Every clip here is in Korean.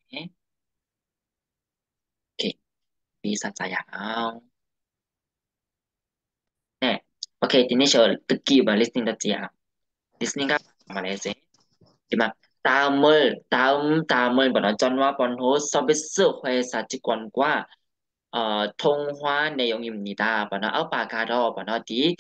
네. 오케이. 비사자야. 네. 오케이.ทีนี้เชิญ 듣기 và listening đó chị ạ. listening các bạn này sẽ thì mà 다음을 번호 전화 번호 서비스 회사 직원과 통화 내용입니다. 번호 아빠가로 번호 뒤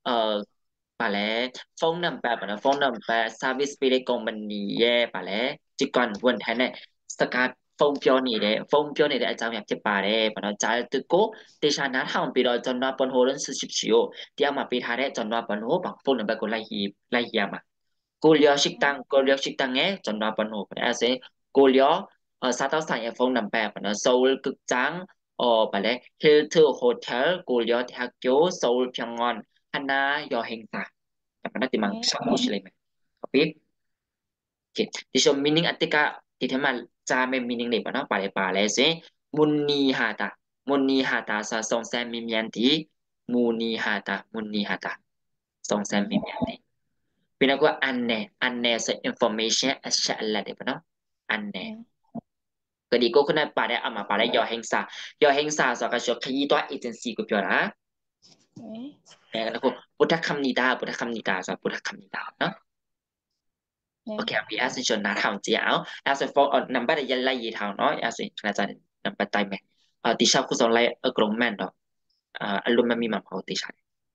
발레 phone number 번호 phone number service 비례 company의 발레 직원 원한에 스카 phone 표현이 아자면 제발에 번호 잘 듣고 대신에 한 비로 전화 번호를 쓰십시오. 디아마 비하래 전화 번호 방 phone number của lai hiệp Cô 식당, cô 식당에 전화 번호 보내세요. cô 사다사의 phone number 번호 서울 극장 발레 힐트 호텔 cô 대학교 서울병원 하나 여행사. Apa nanti mang 네. sambung sila mai. Tapi, okay. Di so meaning atika di tema jame meaning ni pa no pare se muni hata sa song sam mimian di muni hata song sam 네. mimian di. Pinagwa anne sa information asya alla de pa no anne. 네. Kadi ko kuna pare ama pare yo hengsa so ka so kyi to agency ko pyo da. 네. Eh ko buddha kamnida so buddha kamnida no. Ok, 네. vì ác sinh chuẩn là thảo chỉ áo, ác sẽ phô nằm bắt đầu lấy gì thảo nói, ác sẽ là cho nằm bắt tay mẹ, tí sau cũng xong lấy ở trong mẹ đó, alumni mi mà họ tí sau,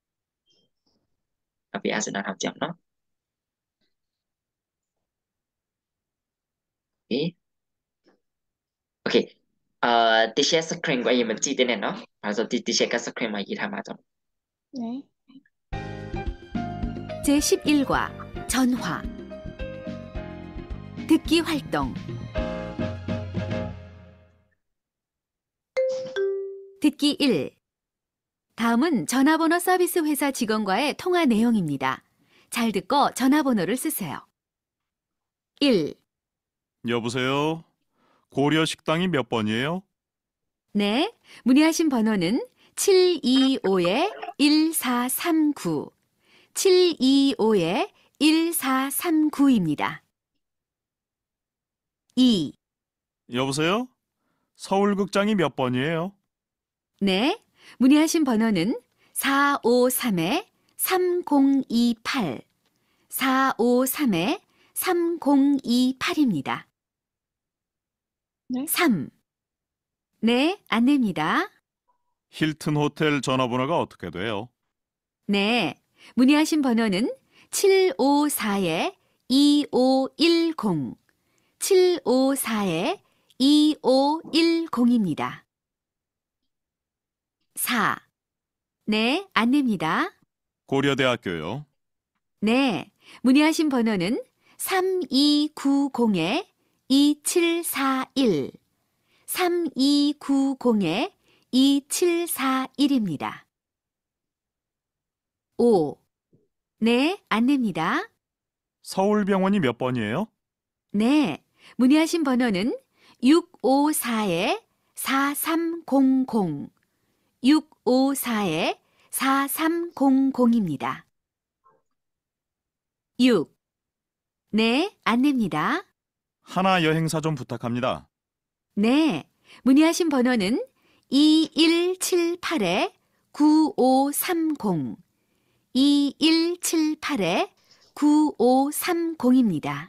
vì ác sẽ là thảo chỉ nó, ok, ok, tí share screen của em mình chỉ tên này nó, rồi tí share cái screen mà gì tham mà trong, 네. 제11과 전화 듣기 활동 듣기 1 다음은 전화번호 서비스 회사 직원과의 통화 내용입니다. 잘 듣고 전화번호를 쓰세요. 1. 여보세요? 고려 식당이 몇 번이에요? 네, 문의하신 번호는 725-1439 725-1439입니다. 2. 여보세요? 서울극장이 몇 번이에요? 네, 문의하신 번호는 453-3028 453-3028입니다. 네. 3. 네, 안내입니다. 힐튼 호텔 전화번호가 어떻게 돼요? 네, 문의하신 번호는 754-2510 754-2510입니다. 4. 네, 안내입니다. 고려대학교요. 네, 문의하신 번호는 3290-2741 3290-2741입니다. 5. 네, 안내입니다. 서울병원이 몇 번이에요? 네, 문의하신 번호는 654-4300 654-4300입니다. 6. 네, 안내입니다. 하나 여행사 좀 부탁합니다. 네, 문의하신 번호는 2178-9530 2178-9530입니다.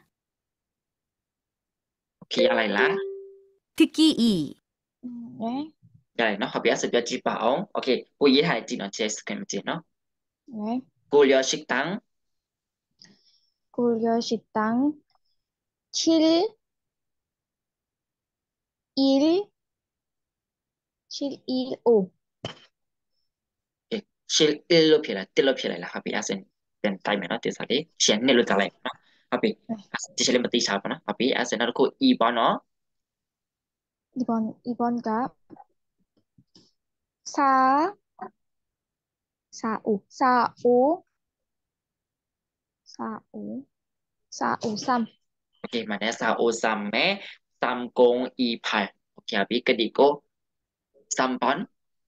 ok,อะไรล่ะ 듣기 2. 네. Đây nó hợp lý sự cho chị bảo, ok, cô ý hay chị nó chia screen chị nó, 네. 고려 식당 고려 식당 7 1 715 ok, 실일로 필라 hợp lý sự tên tay mẹ nó từ sao đấy, chuyện này luôn trả lại nó, hợp lý, 네. chị sẽ lên một tí sao nó, hợp lý sự nó cô ý bảo nó 2번 가 4 45 45 45 453 ok mà đã sao ô sam mé sam công y phải ok hợp lý cái đi cô sam bón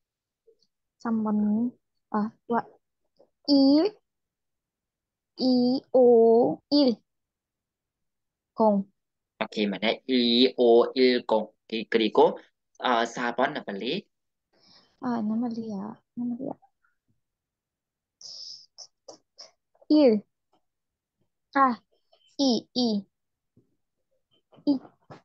3번 와 1 2 5 1 0 오케이, 만약 2, 5, 1, 0. 그리고 4번 나팔리. 아, 나말리야. 나말리야. 1. 아, 2, 2. 2.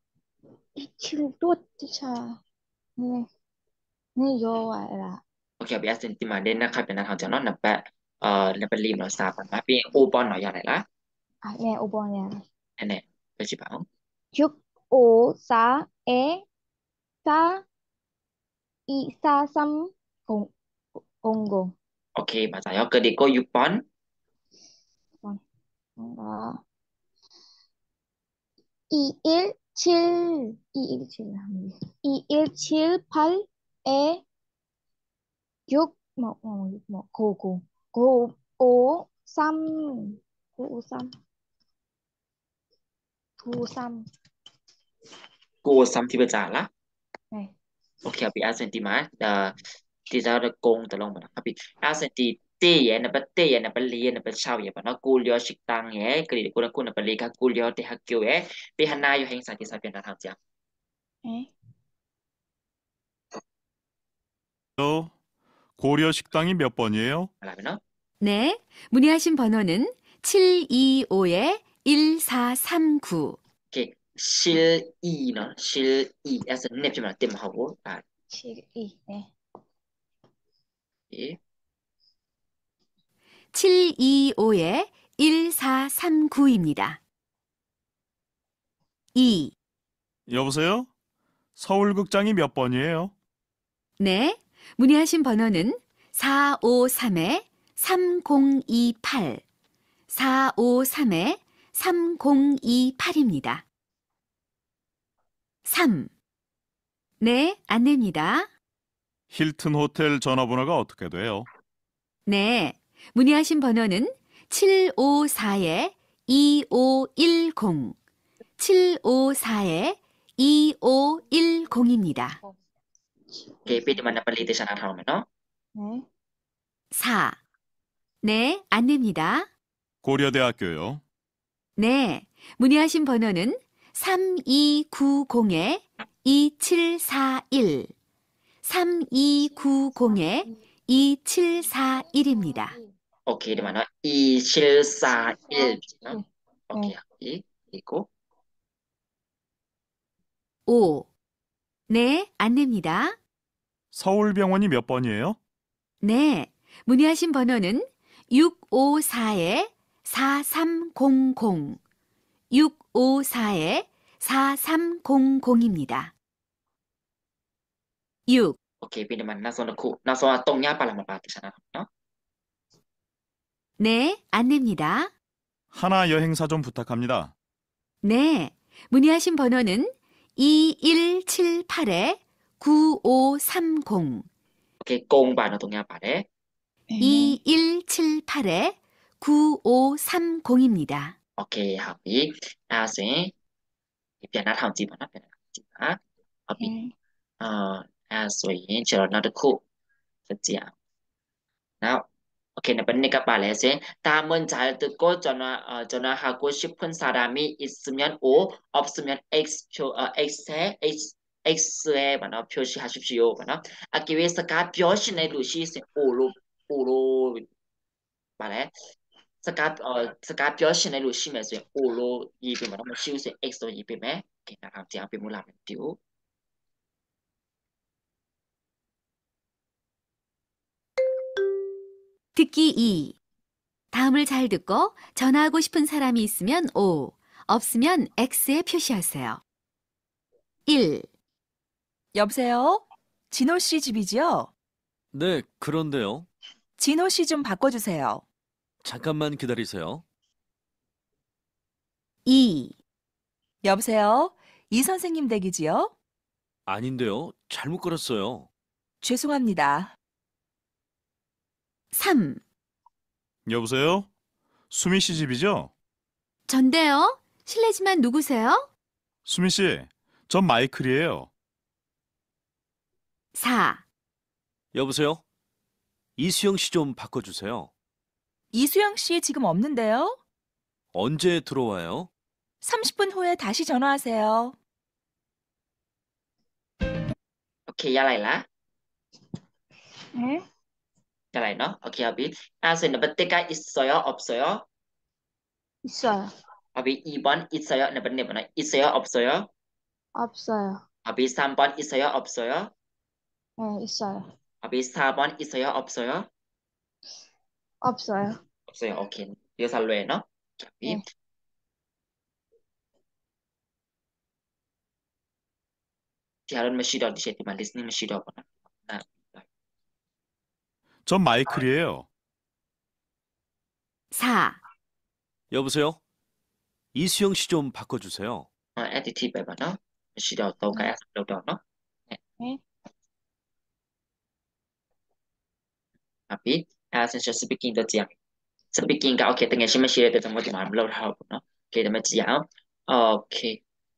7도 차. 네. 네, 요아라. 오케이, bây giờ xin tìm mà đến nó khai bên nào cho nó nằm bẹ nappali nó sao mà bên ô bon nó giờ này lá 아, 네, 5번이야. này này tôi chỉ bảo 6, 5, 4에 4, 2, 4, 3, 0, 0, ok 맞아요 그리고 6번 0. 뭔가 2, 1, 7, 2, 1, 7, 2, 1, 7, 8에 6, 9, 9, 9, 5, 3, 9, 5, 3, 9, 3. cô xăm thì bây giờ lá 네, ok bây giờ xin tìm mà thì ra được công từ lòng mà nó bị xin tìm tê vậy nó bắt liền nó bắt sau vậy mà nó cô liao 식당 에 그리고 nó bắt liền các cô liao 대학교에 bị 하나 요 행사 thì sao bên nào tham gia 네. 고려 식당이 몇 번이에요? là bên nó 네, 문의하신 번호는 725-1439. ok 실이 nó 실이 as nếp cho mình tìm học của 7, 2, 네. 725-1439입니다. 2. 여보세요? 서울극장이 몇 번이에요? 네, 문의하신 번호는 453-3028, 453-3028입니다. 3. 네, 안내입니다. 힐튼 호텔 전화번호가 어떻게 돼요? 네, 문의하신 번호는 754-2510, 754-2510입니다. ok bây giờ mình nappali từ sana thầu mà nó 네. 4. 네, 안내입니다. 고려대학교요. 네, 문의하신 번호는 3290-2741, 3290-2741입니다. ok để mà nó y 실 sa il nó 네. ok hợp lý 그리고 5. 네, 안내입니다. 서울병원이 몇 번이에요? 네, 문의하신 번호는 654-4300, 654-4300입니다. 6. ok bây giờ mình nó so tông nhá ba là một bà từ sana nó 네, 안내입니다. 하나 여행사 좀 부탁합니다. 네, 문의하신 번호는 2178-9530, ok công bà nó tông nhá bà đấy 2178-9530입니다. ok hợp lý sẽ bây giờ nó thằng gì mà nó phải làm gì hả hợp lý 네. rồi chờ nó được khu thật gì ạ nào ok 나 번니까 말해서 다음은 잘 듣고 전화하고 싶은 사람이 있으면 O 없으면 X에 만나 표시하십시오 만나 아기 위해서가 표시내 루시스 O로 말해 saka 표시내 루시면서 O로 입에 만나 뭐 시우스 X로 입에 매 그냥 앞뒤 앞에 몰라면 띄우 듣기 2. 다음을 잘 듣고 전화하고 싶은 사람이 있으면 O, 없으면 X에 표시하세요. 1. 여보세요? 진호 씨 집이지요? 네, 그런데요. 진호 씨 좀 바꿔주세요. 잠깐만 기다리세요. 2. 여보세요? 이 선생님 댁이지요? 아닌데요. 잘못 걸었어요. 죄송합니다. 3. 여보세요? 수미 씨 집이죠? 전데요? 실례지만 누구세요? 수미 씨, 전 마이클이에요. 4. 여보세요? 이수영 씨 좀 바꿔주세요. 이수영 씨 지금 없는데요? 언제 들어와요? 30분 후에 다시 전화하세요. โอเคရလိုက်လား 네? ရလိုက်နော်โอเคဟုတ်ပြီအဲ့ဒါဆိုရင်နံပါတ်1က 있어요 없어요 있어요. ဟုတ်ပြီ 2번 있어요နံပါတ်2ပေါ့နော် 있어요 없어요 없어요. ဟုတ်ပြီ 3번 있어요 없어요 네, 있어요. ဟုတ်ပြီ 4번 있어요 없어요 없어요. 없어요โอเคဒီဥစ္စာလွယ်နော်ဟုတ်ပြီ 네. 디아론မရှိတော့ ဒီမှာ listening မရှိတော့ပေါ့နော် 전 마이클이에요. 4. 여보세요? 이수영 씨 좀 바꿔주세요. attitude ပဲပေါ့နော် မရှိတော့ 3က S လောက်တော့နော် 네. ဟုတ်ပြီအဲ့ဒါဆိုရင် speaking တော့ကြည့်အောင် speaking က okay တကယ်ရှင်းမရှိတဲ့အတွက်ကြောင့်ဒီမှာမလုပ်ထားဘူးပေါ့နော် okay ဒါမှကြည့်အောင် okay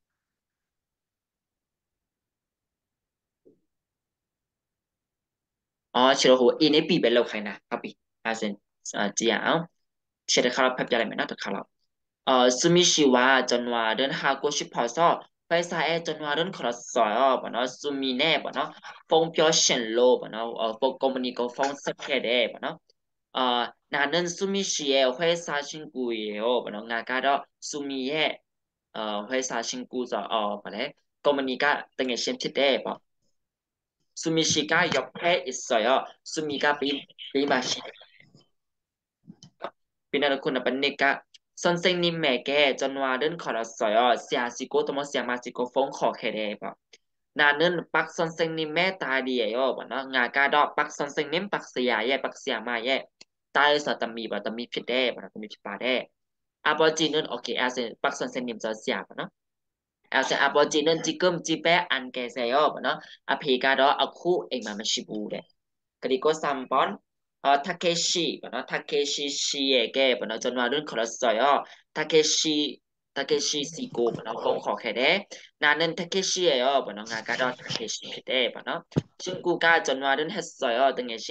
ချစ်တော့ဟို A နဲ့ B ပဲလောက်ခိုင်းတာဟုတ်ပြီအဲ့ဒါဆိုရင်ကြည့်အောင်ရှင်းတစ်ခါတော့ဖတ်ပြလိုက်မယ်နော်တစ်ခါတော့수미씨와 전화는 하고 싶어서 회사에 전화를 걸었어요. 번호 수미네 번호 폰표신로 번호 폰코무니코 폰스케레 번호 나는 수미씨의 회사 친구예요. 번호 나가러 수미의 회사 친구죠. 뭐래 코무니가 등에 심치대 뭐 수미씨가 옆에 있어요. 수미가 비마시 비나르쿠나 번니까 선생님에게 전화를 걸었어요. 시아시고 또뭐 시아마시고 폰 거케래 봐. 나는 박 선생님의 딸이에요. 뭐나 나가도 박 선생님 박시아의 박시아마의 딸에서 담미 봐 담미 피대 뭐나 담미 피바래. 아버지는 오케이 아세 박 선생님 저 시아 뭐나 아세 아버지는 지금 집에 안 계세요. 뭐나 아피가도 아쿠 앵마마시부래. 그리고 3번 타케시 타케시 씨에게 전화를 걸었어요. 타케시 씨고 폰 거케래 나는 타케시예요. 나가도 타케시인데 친구가 전화를 했어요.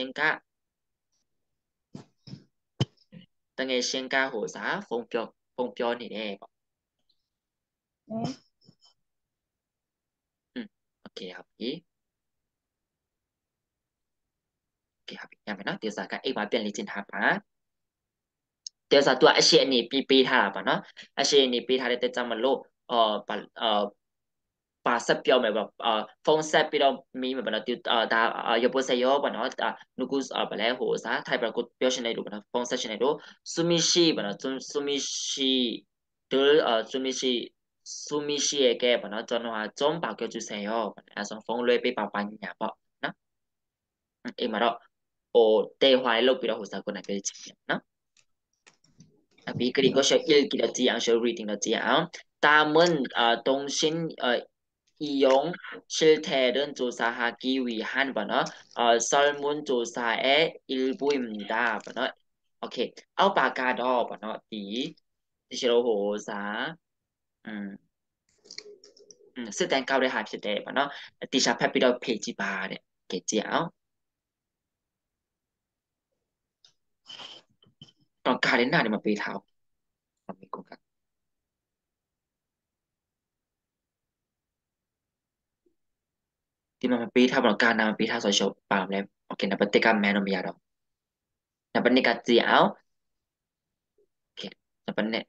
등의 신가 호사 폰표니래. 네. 오케이 합의. 오케이 합의. 야면은 대사가 이마 변리진 하파. แต่สตัวอาชีพนี้ปีท่าป่ะเนาะอาชีพนี้ปีท่าได้แต่จำมันโลป่าสับเปียวแบบฟงสับปีเรามีแบบนั้นติวตายบเสยป่ะเนาะนุกุสแบบแล้วโหซะไทยปรากฏเปียวชนในรูปนะฟงสับชนในรูซูมิชิป่ะเนาะซูมิชิตัวซูมิชิเอเกป่ะเนาะจนว่าจงปากเกี่ยวจุเสยป่ะนะส่งฟงเลยไปป่าปัญญาป่ะนะเอ็มมาแล้วโอ้เตะหวายลบปีเราโหซะคนไหนเป็นจริงเนาะ 그리고 저 읽기를 저 reading을 다음은 동신 이용 실태를 조사하기 위한 설문조사의 일부입니다. 오케이. 알바가도 디시로 호사 쓰던 가우리 합시다. 디샤 페피로 페이지 바래. 겠지요. ตอนการเล่นหน้าเนี่ยมันปีเท้ามันมีกงกันที่มันปีเท้าบนการนำปีเท้าโซเชียลปามแล้วโอเคนะปฏิกรรมแมนมีอะไรนะปฏิกรรมเจียวโอเคนะปฏิ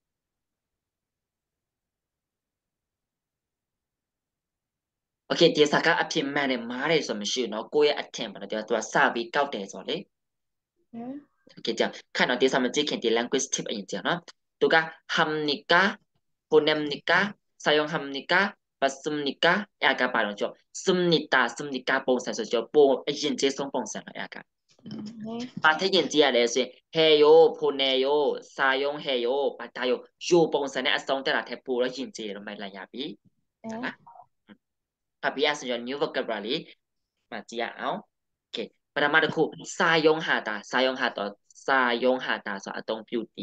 โอเคเดี๋ยวสักการอภิมแมนเนี่ยมาได้สมชื่อเนาะกูยังอัดเทมปะเดี๋ยวตัวซาบีเก้าเตะสอนเลย 네. 오케이 자 칸 어디서 하면 캔디 language tip 있잖아 누가 합니까 보냅니까 사용합니까 받습니까 약간 발음죠 씁니까 봉사죠 보 인제성 봉사는 약간 네. 마트 인지하래서 해요 보내요 사용해요 받아요 요 봉사는 아성 때라 대포로 인지로 말라야비 네. 아비아스 new vocabulary 맞지야 오케이 ปรมาตะคุ사용하다 서 어떤 뷰티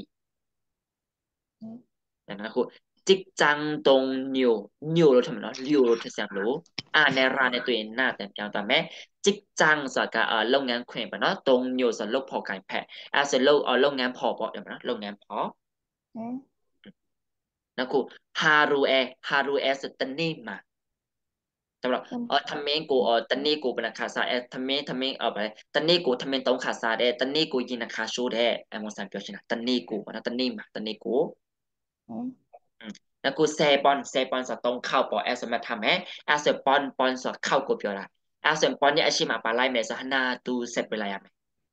ดังนั้นคือจิกจังตรงนิวเราทำเนาะลิวเราทำเสียงรู้ในร้านในตัวเองหน้าแต่ยังแต่แม้จิกจังสกัดโรงงานแขวนปะเนาะตรงนิวสโลกพอการแพ้ส่วนโรงงานพอปะเดี๋ยวนะโรงงานพอ 네. น 나고 하루에 스타니마 정말 타메고 타니고 베나카사 타메 타니고 타메 똥카사데 타니고 이나카쇼데 에모산 표시나 타니고 나 타니고 네. 나고 세번 똥เข้า 에서 마타메 에서 번서 เข้า 표라 에서 번이 아시마 발라이메서 하나 둘셋 발라야메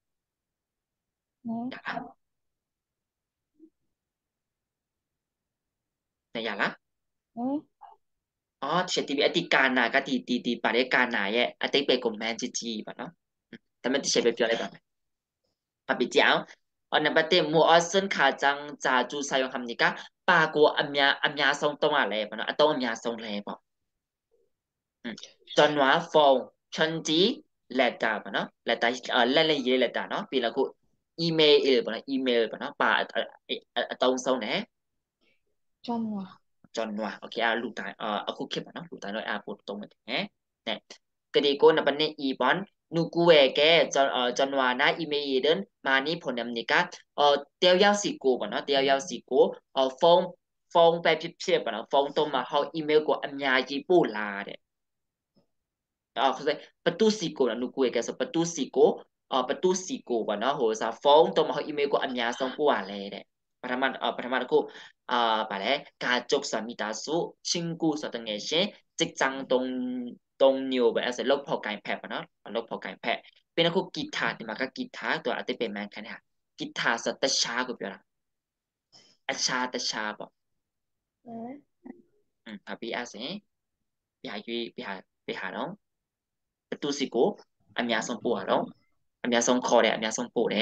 네. 네 야라 네. thì tivi etika na ka ti pare ka na ye atik pe comment chi ba no ta me ti che pe pyo lai ba pa pi jiao na ba te mo asen kha jang za ju sa yong ham ni ka pa ko amya song tong a le ba no atong amya song le ba John Wa phone chân ji letter ba no letter le ye letter no pi la ko email ba no email ba no pa atong song ne Trong hòa. John Wa okay lu tai aku khip ba no lu tai no put tong ne ne 그리고 나번에 2번 누구에게 전화나 이메일은 많이 보냅니까? 떼어야시고 뭐나 떼어야시고 phone ไปพิเศษ 뭐나 phone 또마하고 이메일고 암야지 볼라래. 그래서 ประตู 누구에게서 ประตู 뭐나 호사 phone 또마하고 이메일고 암야성 보아래래.ปรมาณกู말해 가족 미다수 친구 서등에시 직장 동료แบบโลกพอการแพทย์เนาะโลกพอการแพทย์เป็นนักกีตาร์ที่มาก็กีตาร์ตัวอาจจะเป็นแมนกันฮะกีตาร์สตชาก็เปล่าอาชาตชาบอก 네. พี่อาเซ่ไปหาน้องประตูสิโก้อันยาส่งปูหาน้องอันยาส่งคอเด้อันยาส่งปูเด้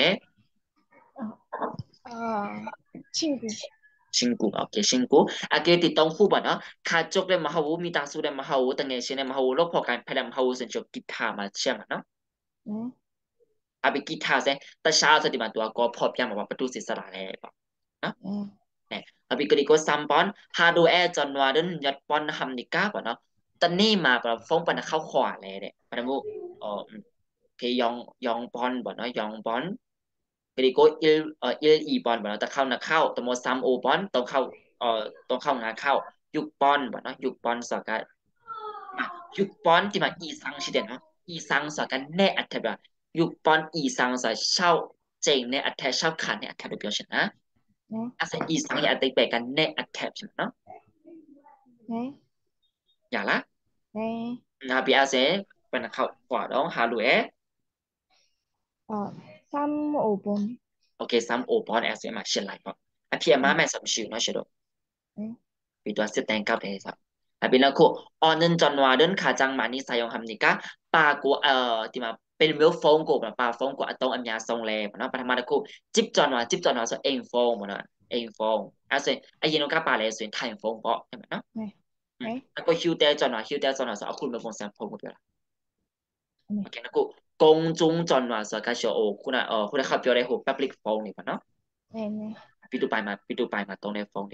친구. 친구, 오케이, 친구. 아까 띠똥 후보나 가족의 마하우 미다수의 마하우 등의 마하우 로퍼간 패랑 마하우는 저 기타 맞지야마나. 네. 아비 기타세 따샤서 디만 또 아고 퍼피야 뭐ประตู 시사라래 봐. 어? 네. 네. 아비 그리고 3번 하루에 전화는 몇 번 합니까? 뭐나. ตอนนี้มา phone ปะเข้าขวาเลยเด้ปะมูยองบ่เนาะยองบอน 그리고 2번 뭐나 딱เข้า또 뭐 3, 5번 또เข้างาเข้า 6번 뭐나 6번 서가 6번ที่มา 이상 시대나 이상 서가 내 앞에봐 6번 이상 서 샤오 쟁내 앞에 샤오 칸의 앞에 표시나 네. 아서 이상의 앞에 빼간 내 앞에 표시나 네. 야라 네. 나 비아세 bênเข้า quả đó 하루에 3, 5번. 오케이 3, 5번 에서 막 실라이 봐 앞에 마음에 섬시우 너 싫어 네. 비도 스탠갑 해서 비나코 어느 전화는 가장 많이 사용합니까? 빠고 디마 เป็นมือโฟนกูปาโฟนกูตรงอันยาทรงเลยนะปะทำมาตะกูจิ๊บจอนว่าเองโฟนนะเองโฟนอ่ะส่วนไอ้ยินก็ปาเลยส่วนไทยโฟนก็ใช่ไหมเนาะ 네. 네. แล้วก็ฮิวเตอร์จอนว่าเอาคุณมาโฟนแซมโฟนกูเปล่า 네. 오케이 나고 공중전화서 가셔คุณขับเรือได้หู public phone นี่ปะเนาะ 네. 네. พี่ดูไปมาตรงใน phone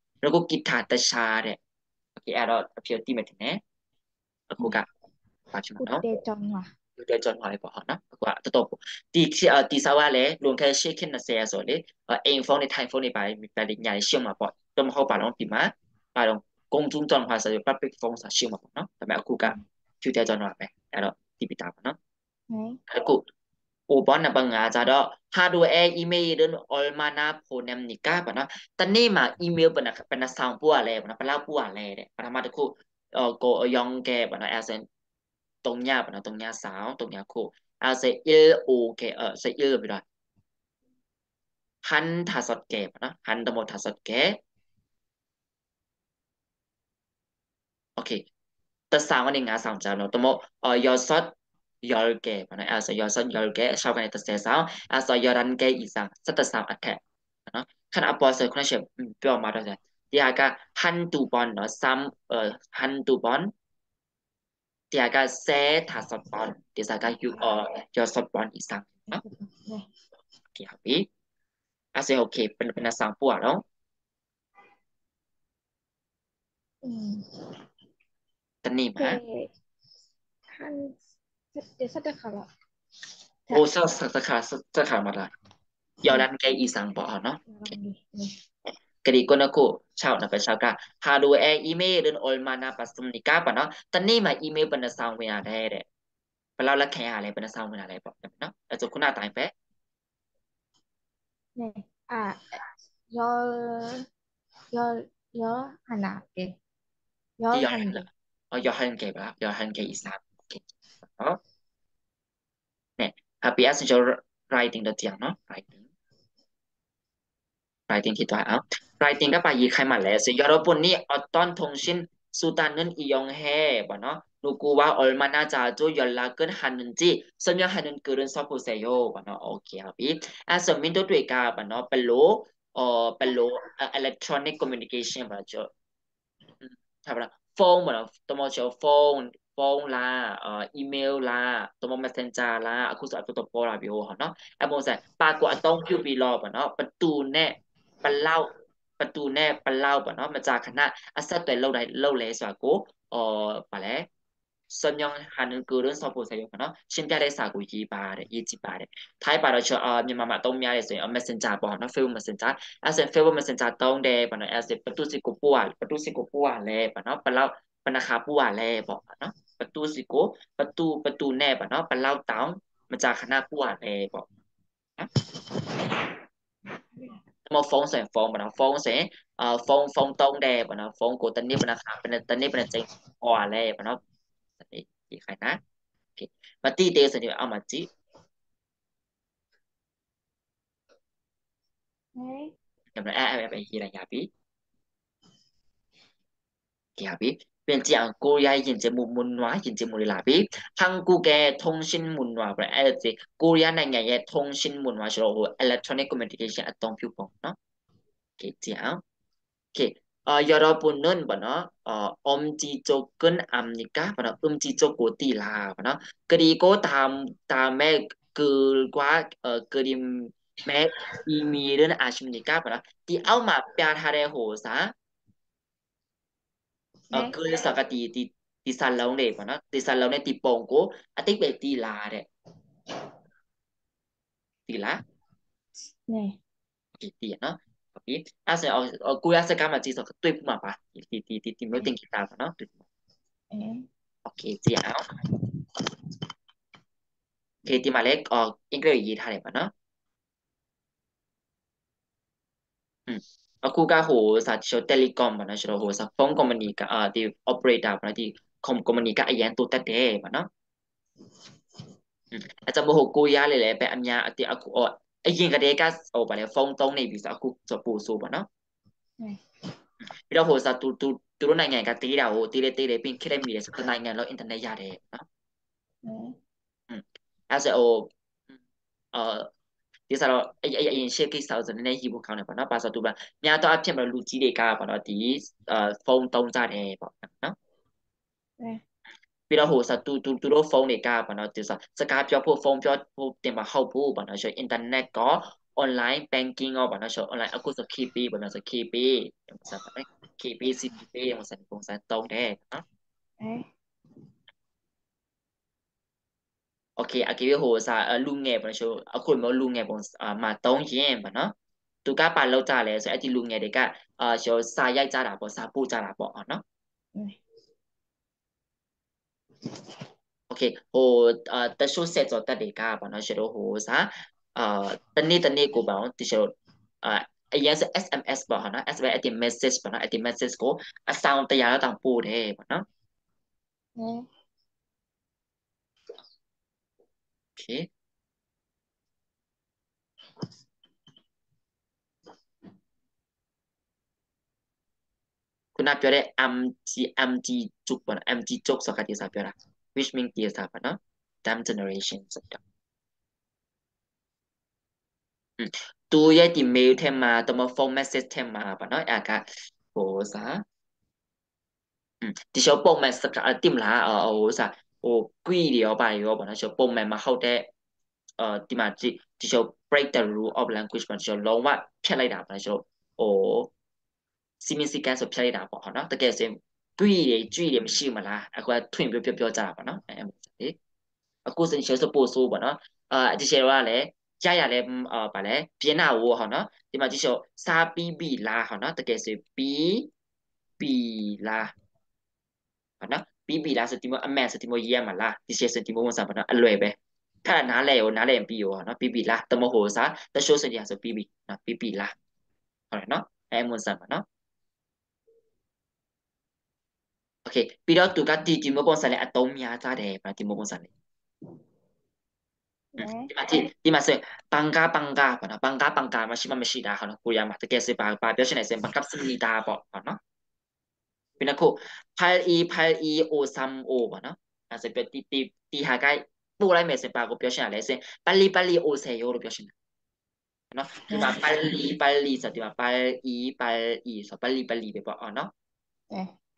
นี้แล้วก็กีตาร์ตะชาเนี่ย 오케이 알아 피어티메트네 그거가 마지막으로 국대전화. 휴대전화에 그거 또 디사와래 롱케 시킨나세야 소리 폰이 타이폰이 바이 냐이 시험마 좀 하고 바로 비마 바로 공중전화에서 public phone 사 시험마 너 그다음에 그거가 휴대전화에 알아 디비다 너 네. 그리고 5번은 방아자로 하루에 이메일은 얼마나 보냅니까? 뭐나 딴니마 이메일 뭐나 상부하래 뭐나 빨라부하래 뭐나 그 고 영게 뭐나 에센 동냐 뭐나 동냐 sao 동냐 고 에세 1 5개 세 1 뭐나 한 5개 뭐나 한 더 뭐 5개 오케이 또 상원이 nga 상자로 또뭐 여섯 10개 뭐나 에서 여섯 10개 샤오간에 또 세상 에서 11개 이상 스트상 아태 너 칸 앞에서 그냥 뼈 말하자 디아가 한두 번, 한두 번, 디아가 세 다섯 번, 디아가 여섯 번 이상, 어? 네. 디아비, 아세요, 오케이,เป็น상부하러ตอนนี้มา 네. 네, 선택하라. 오, 사카 말라, 11개 이상 봐, 너? 네. 그리고 놓고 차오나 배차가 하루에 이메일은 얼마나 받습니까? 봐나 તનેမှာ 이메일 ဘယ်နှဆောင်ဝင်ရလဲတဲ့ ဘယ်လောက်လက်ခံရလဲ ဘယ်နှဆောင်ဝင်ရလဲ ပေါ့နော် အဲ့ဒါ ခုနအတိုင်းပဲ 네. 아, 열 하나 개. 열 한 개. 11개 봐. 11개 이상. 오케이. 어? 네. 하비아스 저 writing 的讲너 writing. writing ที่ตัว writing ก็ไปยีใครมาแล้ว 여러분이 어떤 통신 수단을 이용해 봐너 누구와 얼마나 자주 연락을 하는지 설명하는 글은 써보세요. 봐너 오케이. 하비. as 민도 되가 봐너 별로 별로 electronic communication 봐죠. ทำอะไร phone เหมือนตัวมอเชล phone 啦email 啦ตัวมอ messenger 啦အခုဆိုအခုတော့ပေါ်လာပြီဟောနော်အဲ့ပုံစံပါကွာအသုံးပြုပြီးတော့ဗောနော်ဘယ်သူနဲ့ဘယ်လောက်ဗောနော်မကြာခဏအဆက်အသွယ်လုပ်လဲဆိုတာကိုဗာလဲ 설명하는 글은 써보세요. 신비하게 사고 이지바래. 타이바라죠.မြန်မာမှာ သုံးများတယ်ဆိုရင် messenger ပေါ့နော် Facebook messenger အဲ့ဆို Facebook messenger သုံးတယ်ပေါ့နော်အဲ့ဆိုဘယ်သူစီကိုပို့ရလဲပေါ့နော်ဘယ်လောက်ဘယ်နှခါပို့ရလဲပေါ့နော်ဘယ်သူနဲ့ပေါ့နော်ဘယ်လောက်တောင်မကြာခဏပို့ရလဲပေါ့နော် một phone sẽ phone mà nó phone sẽ phone phone tông đề mà nó phone của tân niên mà nó khác bên tân niên mà nó chạy hòa lệ mà nó chỉ khai nát và tí tiêu sẽ được ao mà chỉ 네. nhầm là em gì là nhà bí nhà bí bên chị ăn cô gái nhìn chỉ muốn nói nhìn chỉ muốn là bí 한국의 통신 문화 và gì Korea này ngày thông tin 문화 rồi electronic communication 어떤 표본 nó cái gì áo 오케이. 여러분은 뭐나 엄지쪽은 압니까? 뭐나 음지쪽 어디라 뭐나 그리고 다음에 글과 그림의 의미를 아십니까? 뭐나 디 아우마 뼈하래 호사 네. 그래서가 디 살롱네 뭐나 디 살롱네 디 뽕고 아틱베 디라래 디라 네. 디 nó biết sẽ cô sẽ cảm ơn chị rồi tuyệt mà bà thì mới 네. tin kita nó tuyệt 네. ok chị áo thì mà lấy English gì thay mà nó cô ga hồ sa cho telecom mà nó cho hồ sa phone communica thì operator mà thì không communica ai yang tụt tệ mà nóอาจจะโมโหกูยาเลยแหละไปอันยาที่อากูไอ้ยิงกระเดกัสโอ้ไปเลยฟงตรงในวิสากูจะปูสูบเนาะ 네. ပြီးတော့ဟိုစားသူတို့နိုင်ငံကတေးတာကိုတေးပြီးခက်တဲ့မိတယ်ဆိုတော့နိုင်ငံလုံးအင်တာနက်ရတယ်နော် 네. အဲ့ဆိုဟိုဒီစားတော့အရင်ရှေ့ကိစ္စဆိုနည်းနည်းရေးဖို့ကောင်းတယ်ပေါ့နော်ပါဆိုသူကများတော့အဖြစ်မလို့လူကြီးတွေကပေါ့နော်ဒီဖုန်းသုံးကြတယ်ပေါ့နော် 네. ပြီးတော့ဟိုစားသူတို့ဖုန်းတွေကပေါ့နော်ဒီစားစကားပြောဖို့ဖုန်းပြောဖို့တင်မဟုတ်ဘူးပေါ့နော်ဆိုအင်တာနက်ကော online banking ရောပေါ့နော်ဆို online အခုဆို KP ပေါ့နော်ဆို KP ဆိုပါမယ် KP CP ပုံစံသုံးတယ်နော် 네. โอเคအကေဟိုစာလူငယ်ပေါ့နော်အခုမျိုးလူငယ်ပုံမှာတုံးရင်ပေါ့နော်သူကပါလောက်ကြလဲဆိုအဲ့ဒီလူငယ်တွေကစာရိုက်ကြတာပေါ့စာပို့ကြတာပေါ့နော် 네. โอเคဟိုတချို့ဆက်ကြောတက်တွေကပေါ့နော်ဟိုစာတနေ့ကိုပေါ့တချို့အရင် SMS ပေါ့နော် SMS အဲ့ဒီ message ပေါ့နော်အဲ့ဒီ message ကိုအဆောင်100လောက်တောင်ပို့တယ်ပေါ့နော် 네. โอเคခုနပြောတဲ့ MG จุกပေါ့နော် MG จุกဆိုတာဒီစာပြောတာ which mean ဒီစာပေါ့နော် damn generation ဆိုတာသူရဲ့ဒီ mail ထဲမှာတမ phone message ထဲမှာပေါ့နော်အဲ့ကဟိုစာဒီရှောပုံမှန်စကားတင်လားဟိုစာဟို query တွေရောပါရောပေါ့နော်ရှောပုံမှန်မဟုတ်တဲ့ဒီမှာဒီရှော break the rule of language ပေါ့ရှောလုံးဝဖြတ်လိုက်တာပေါ့ရှောဟို စီမင်းစီကန်းဆိုဖြတ်လိုက်တာပေါ့နော်တကယ်ဆိုရင်တွေ့တွေမရှိမလားအခုကထွင်ပြောကြတာပေါ့နော်အခုစင်ရှယ်စပို့ဆိုပေါ့နော်ဒီရှယ်ကလည်းရရလဲဗာလဲပြင်းတာဝဟောနော်ဒီမှာကြည့်ရှုစာပီလာဟောနော်တကယ်ဆိုပီလာဟောနော်ပီလာဆိုဒီမအမှန်ဆိုဒီမရေးရမှာလားဒီရှေဆိုဒီမဝန်စားဗာနော်အလွယ်ပဲခါနားလဲရောနားလဲပြီးရောနော်ပီလာတမဟိုစာတရှိုးစရာဆိုပီနော်ပီလာဟုတ်တယ်နော်အဲဝန်စားဗာနော်โอเคပြီးတော့သူကဒီမပုံစံလေးအတုံးများကြတယ်ဗာဒီမပုံစံလေး 네. ဒီမှာဆိုပန်ကာပေါ့နော်ပန်ကာမရှိတာဟောနော်ကိုရမှာတကယ်ဆိုပါပြောချင်တယ်ဆိုပန်ကပ်စမီတာပေါ့ဟောနော်ပြီးတော့팔이โอซัมโอပေါ့နော်အဲဆိုပြတီဟာကပို့လိုက်မယ်ဆိုပါကိုပြောချင်တာလဲဆို빨리 오세요လို့ပြောချင်တာနော်ဒီမှာ빨리ဆိုဒီမှာ빨리ဆို빨리ပဲပေါ့ဟောနော် 네.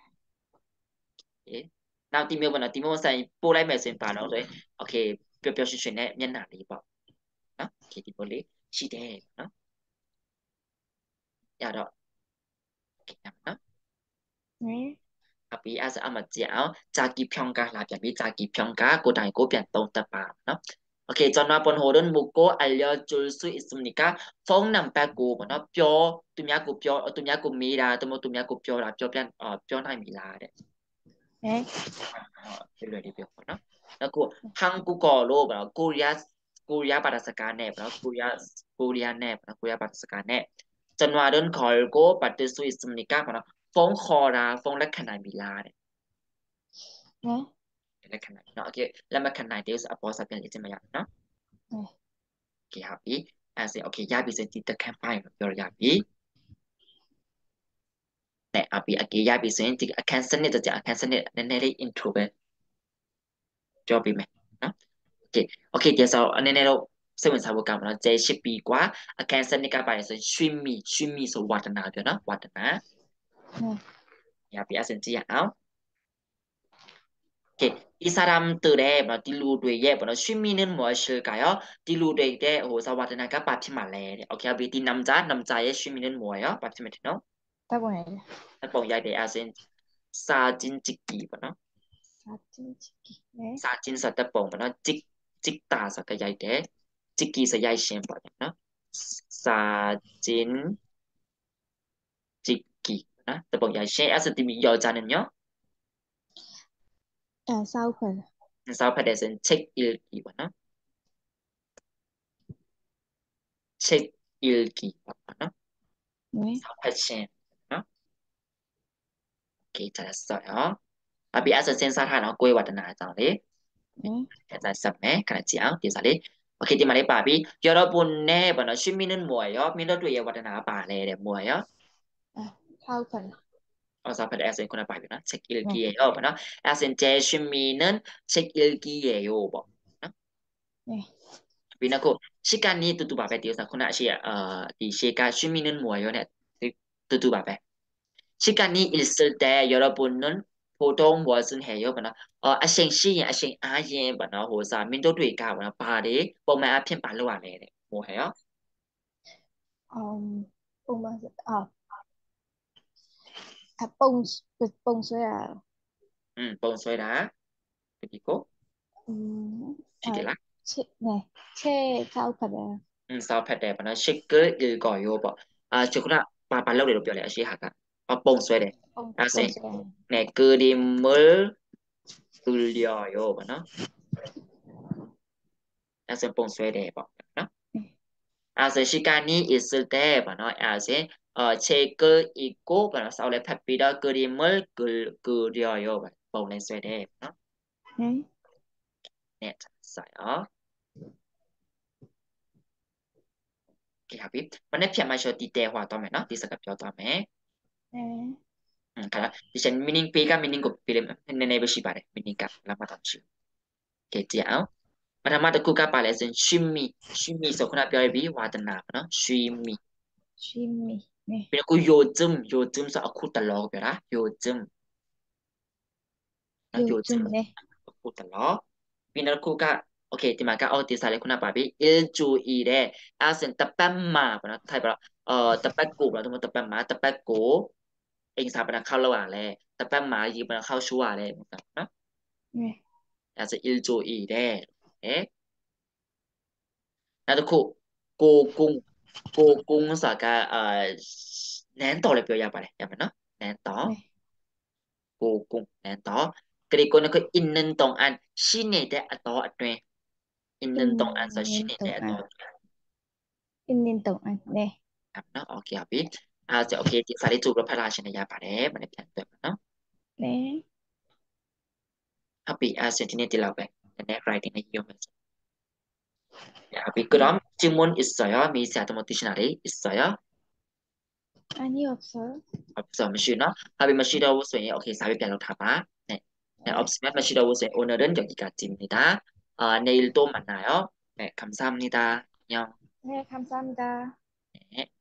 နောက်ဒီမျိုးပေါ့နော်ဒီမျိုးဆိုင်ပို့လိုက်မယ်ဆိုပါတော့ဆိုโอเคပြောရွှင်နဲ့မျက်နှာလေးပေါ့နော်โอเคဒီပို့လေးရှိတယ်နော်ရတော့โอเคနော် 네. အပီအဲ့အမကြည့်အောင်ဂျာကီဖြောင်းကားလာပြန်ပြီဂျာကီဖြောင်းကားကိုတိုင်ကိုပြန်သုံးတတ်ပါနော်โอเคကျွန်တော်ပန်ဟိုဒန်မူကိုအလျာဂျူဆူအစ်မနီကာဖုန်းနံပါတ်ကိုပေါ့နော်ပြောသူများကိုမေးတာတမသူများကိုပြောတာပြောနိုင်ပြီလားတဲ့ 네. ပြလွယ်လေးပြောပေါ့နော်နောက်ကိုဟန်ကူကောလို့ပေါ့နော်ကိုရီးယားဘာသာစကားနဲ့ပေါ့နော်ကိုရီးယားနဲ့ပေါ့နော်ကိုရီးယားဘာသာစကားနဲ့ကျွန်တော်တို့ခေါ်ကိုပတ်တဆွေစမနီကာပေါ့နော်ဖုန်းခေါ်တာဖုန်းလက်ခံနိုင်ပြီလားတဲ့ 네. လက်ခံနိုင်เนาะโอเคလက်မခံနိုင်တဲ့ဆိုအပေါ်စာပြန်ရေးချင်မရเนาะ 네. โอเคဟုတ်ပြီအဲ့ဆိုโอเคရပြီဆိုဒီတခန့်ပိုင်းပြောရပြီနဲ့အပြီအကေရပြီဆိုရင်ဒီအခန်းစနစ်တကြအခန်းစနစ်နည်းနည်းလေး intro ပဲပြောပြမယ်เนาะโอเคဒီဆိုအနေနဲ့တော့စိတ်ဝင်စားဖို့ကောင်းပါတော့ကျေရှိပြီกว่าအခန်းစနစ်ကပါတယ်ဆိုရွှေမီဆိုဝါဒနာပြောเนาะဝါဒနာ 네. ရပြီအစင်ကြည့်ရအောင်오케이. 이 사람들의 뭐 딜루드의 뭐 취미는 무엇일까요? 딜루드의 호사와드나가 바티말레. 오케이. 이 남자의 취미는 뭐예요? 바티메티노? 따봉이에요. 따봉이야 돼. 아신 사진 찍기 뭐너? 사진 찍기. 네. 사진 사 따봉 뭐너? 찍다 사 cái 돼. 찍기 사 야이 신 뭐너? 사진 찍기. 따봉 야이 신. 아신 팀이 여자는요? sao phải sao phải để xin 책 읽기 뭐너? 책 읽기 뭐너? 네. 패션 오케이 잘했어요. 비아서 센사하나 꼬이 와드나잖아요. 네. 자, 섭네. 그렇지요. 디살이. 오케이, 디말이 바비. 여러분의 번호 취미는 뭐예요? 민도도의 와드나 바래래 뭐예요? sao phải 어서 앞에 에서 이거나 바비나 책 읽기예요. 번호. 에서 제 취미는 책 읽기예요. 뭐. 네. 비나고 시간이 뚜뚜 바베 디어서 코나 시야 이 시가 취미는 뭐예요? 네. 뚜뚜 바베. 시간이 있을 때 여러분은 보통 무엇을 해요? 뭐나 아생시인 아생 아예 뭐나 호사 민도도이가 뭐나 바리 봄에 앞엔 발로 안해 뭐 해요? bông bông bông xoay 뽕소이라 그리고 지게라 네. 채 sao phải 사업할 뭐나 식을 읽어요 뭐 저거나 발로로表래 아시하가 뽕소이래 bông 아세 xoay 네 그림을 그려요 뭐나 아세 뽕소이래 뭐 아세 시간이 있을 때 뭐나 아세 책을 읽고 뭐나 sau này phát 그림을 그려요 뽕내 쇠래 뭐 네. 네 잘했어요 오케이 합이 만약 피아마쇼 디테화 또면 너 디스가 뼈 또면 네. kala disan meaning pega meaning ko film nene beshi bare meaning ka lama tam shi ke ti ao ပထမတစ်ခုကပါလဲဆိုရင်ရွှေမီဆိုခုနပြောရပြီဝါဒနာပေါ့နော်ရွှေမီ 취미 네. ပြီးတော့ကို요즘ဆိုအခုတလောပြောတာ요즘နော် 요즘 요즘 네. အခုတလောပြီးနောက်တစ်ခုကโอเคဒီမှာကအော်ဒီစာလေးခုနပါပြီ ilju'i တဲ့အဲ့ဆိုရင်တပတ်မှာပေါ့နော်ထိုက်ပါတော့တပတ်ကိုပေါ့နော်တပတ်မှာတပတ်ကိုအိမ်စာပနာခောက်လောက်ရလဲတပတ်မှာရေပနာခောက်ရှိုးရလဲပေါ့နော် 네. အဲ့ဆို ilju'i တဲ့အဲ 나도 고궁 고궁 사가 낸떠를 표야 말해. 야만어? 낸떠. 네. 고궁 낸떠. 그리고 그 있는 동안 시내대 아또 안돼. 있는 동안서 있는 시내대 동안. 아또 있는 동안. 네. 야만어. 오케이 아비. 아, 이제 오케이 사리 쪽으로 팔아시는 야 말해. 말해 편도. 네. 아비 아세티네 딜라베. 네, 라이팅에 이용해서. 아비 네. 그럼 질문 있어요? 미세아토모 디셔너리 있어요? 아니, 없어요. 없어, 마시나? 하비 마시다 오세요. 오케이, 사비 별로 타봐. 네. 네, 네. 없으면 마시다 오세요. 오늘은 여기까지입니다. 내일 또 만나요. 네, 감사합니다. 안녕. 네, 감사합니다. 네.